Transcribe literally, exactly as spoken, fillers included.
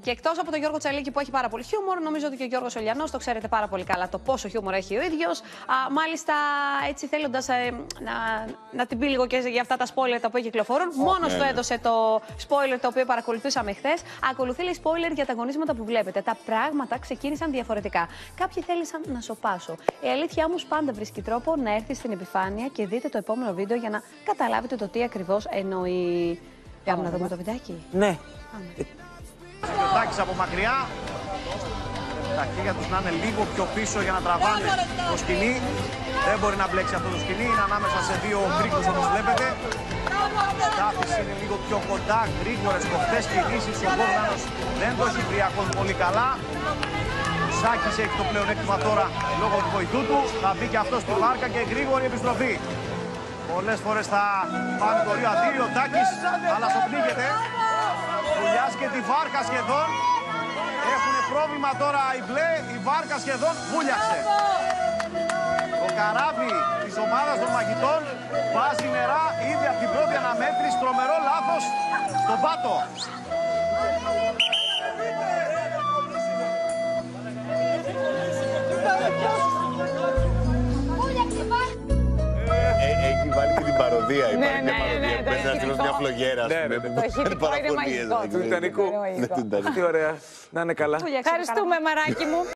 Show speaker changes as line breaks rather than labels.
Και εκτός από τον Γιώργο Τσαλίκη που έχει πάρα πολύ χιούμορ, νομίζω ότι και ο Γιώργος Ολιανός το ξέρετε πάρα πολύ καλά το πόσο χιούμορ έχει ο ίδιος. Α, μάλιστα, έτσι θέλοντας ε, να, να την πει λίγο και για αυτά τα spoiler τα οποία κυκλοφορούν, oh, μόνος ναι, του έδωσε το spoiler το οποίο παρακολουθούσαμε χθες. Ακολουθεί λέει spoiler για τα αγωνίσματα που βλέπετε. Τα πράγματα ξεκίνησαν διαφορετικά. Κάποιοι θέλησαν να σοπάσω. Η αλήθεια όμως πάντα βρίσκει τρόπο να έρθει στην επιφάνεια και δείτε το επόμενο βίντεο για να καταλάβετε το τι ακριβώς εννοεί. Πάμε να δούμε το βιντεάκι.
Ναι.
Ο Τάκης από μακριά. Τα χέρια τους να είναι λίγο πιο πίσω για να τραβάνε το σκηνή. Δεν μπορεί να μπλέξει αυτό το σκηνή. Είναι ανάμεσα σε δύο γκρίγκους όπως βλέπετε. Η τάφηση είναι λίγο πιο κοντά. Γρήγορες κοφτές κινήσεις. Ο Μπόγδανος δεν το έχει βρει ακόμη πολύ καλά. Ο Σάκης έχει το πλεονέκτημα τώρα λόγω του βοηθού του. Θα μπει και αυτό στη βάρκα και γρήγορη επιστροφή. Πολλές φορές θα πάνε το δύο αντί. Ο Τάκης αλλά στο πνίγεται. Βουλιάς και τη βάρκα σχεδόν. Έχουν πρόβλημα τώρα οι μπλε. Η βάρκα σχεδόν βούλιαξε. Το καράβι της ομάδας των μαγιτών βάζει νερά ήδη από την πρώτη αναμέτρηση. Τρομερό λάθος στον πάτο.
Έχει βάλει και την παροδία.
Ναι,
Υπάρχει μια
ναι,
παροδία
ναι,
που παίζει να στείλω μια φλογέρα.
Το ηχητικό είναι μαγικό.
Του Τιτανικού. Τι ωραία. Να είναι καλά.
Ευχαριστούμε, μαράκι μου.